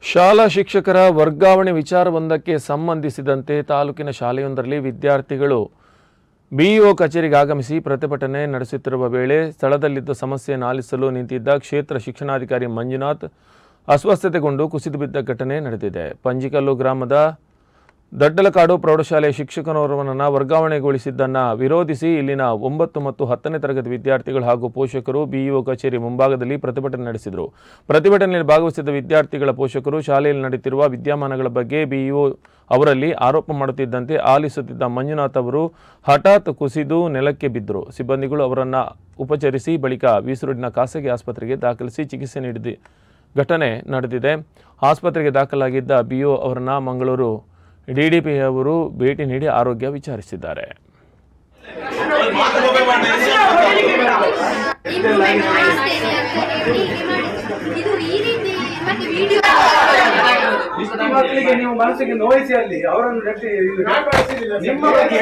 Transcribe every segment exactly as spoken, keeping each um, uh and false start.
ಶಾಲಾ ಶಿಕ್ಷಕರ ವರ್ಗಾವಣೆ ವಿಚಾರವೊಂದಕ್ಕೆ ಸಂಬಂಧಿಸಿದಂತೆ ತಾಲೂಕಿನ ಶಾಲೆಯೊಂದರಲ್ಲಿ ವಿದ್ಯಾರ್ಥಿಗಳು ಬಿಇಒ ಕಚೇರಿಗೆ ಆಗಮಿಸಿ ಪ್ರತಿಭಟನೆ ನಡೆಸುತ್ತಿರುವ ವೇಳೆ ಸ್ಥಳದಲ್ಲಿದ್ದ ಸಮಸ್ಯೆಯನ್ನು ಆಲಿಸಲು ನಿಂತಿದ್ದ ಕ್ಷೇತ್ರ ಶಿಕ್ಷಣಾಧಿಕಾರಿ ಮಂಜುನಾಥ್ ಅಸ್ವಸ್ಥತೆಗೊಂಡು ಕುಸಿದು ಬಿದ್ದ ಘಟನೆ ನಡೆದಿದೆ. ಪಂಜಿಕಲ್ಲು ಗ್ರಾಮದ ದಡ್ಡಲಕಾಡು ಪ್ರೌಢಶಾಲೆಯ ಶಿಕ್ಷಕನೋರ್ವನನ್ನು ವರ್ಗಾವಣೆಗೊಳಿಸಿದ್ದನ್ನು ವಿರೋಧಿಸಿ ಇಲ್ಲಿನ ಒಂಬತ್ತು ಮತ್ತು ಹತ್ತನೇ ತರಗತಿ ವಿದ್ಯಾರ್ಥಿಗಳು ಹಾಗೂ ಪೋಷಕರು ಬಿಇಒ ಕಚೇರಿ ಮುಂಭಾಗದಲ್ಲಿ ಪ್ರತಿಭಟನೆ ನಡೆಸಿದರು. ಪ್ರತಿಭಟನೆಯಲ್ಲಿ ಭಾಗವಹಿಸಿದ ವಿದ್ಯಾರ್ಥಿಗಳ ಪೋಷಕರು ಶಾಲೆಯಲ್ಲಿ ನಡೆಯುತ್ತಿರುವ ವಿದ್ಯಮಾನಗಳ ಬಗ್ಗೆ ಬಿಇಒ ಅವರಲ್ಲಿ ಆರೋಪ ಮಾಡುತ್ತಿದ್ದಂತೆ ಆಲಿಸುತ್ತಿದ್ದ ಮಂಜುನಾಥ್ ಅವರು ಹಠಾತ್ ಕುಸಿದು ನೆಲಕ್ಕೆ ಬಿದ್ದರು. ಸಿಬ್ಬಂದಿಗಳು ಅವರನ್ನು ಉಪಚರಿಸಿ ಬಳಿಕ ವೀಸೂರಿನ ಖಾಸಗಿ ಆಸ್ಪತ್ರೆಗೆ ದಾಖಲಿಸಿ ಚಿಕಿತ್ಸೆ ನೀಡಿದ ಘಟನೆ ನಡೆದಿದೆ. ಆಸ್ಪತ್ರೆಗೆ ದಾಖಲಾಗಿದ್ದ ಬಿಇಒ ಅವರನ್ನು ಮಂಗಳೂರು ಡಿಡಿಪಿ ಅವರು ಭೇಟಿ ನೀಡಿ ಆರೋಗ್ಯ ವಿಚಾರಿಸಿದ್ದಾರೆ. ನೀವು ಮನಸ್ಸಿಗೆ ನೋಯಿಸಿ ಅಲ್ಲಿ ಅವರನ್ನು ನಿಮ್ಮ ಬಗ್ಗೆ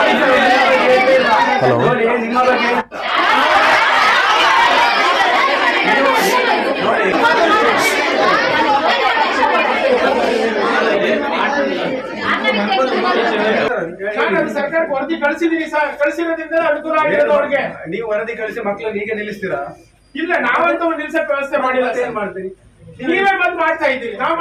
ನಿಮ್ಮ ಬಗ್ಗೆ ಸರ್ಕಾರ ವರದಿ ಕಳಿಸಿದೀನಿ ಸರ್, ಕಳಿಸಿರೋದ್ರಿಂದ ಅನುಕೂಲ ಆಗಿರೋದು ಅವ್ರಿಗೆ. ನೀವು ವರದಿ ಕಳಿಸಿ ಮಕ್ಕಳನ್ನ ಹೀಗೆ ನಿಲ್ಲಿಸ್ತೀರಾ? ಇಲ್ಲ, ನಾವಂತ ಒಂದು ನಿಲ್ಸಕ್ಕೆ ವ್ಯವಸ್ಥೆ ಮಾಡಿಲ್ಲ. ಏನ್ ಮಾಡ್ತೀರಿ? ನೀವೇ ಬಂದು ಮಾಡ್ತಾ ಇದ್ದೀರಿ. ನಾವು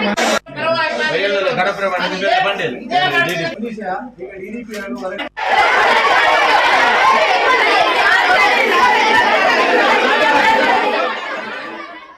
ಗಣಪ್ರಮಾಣ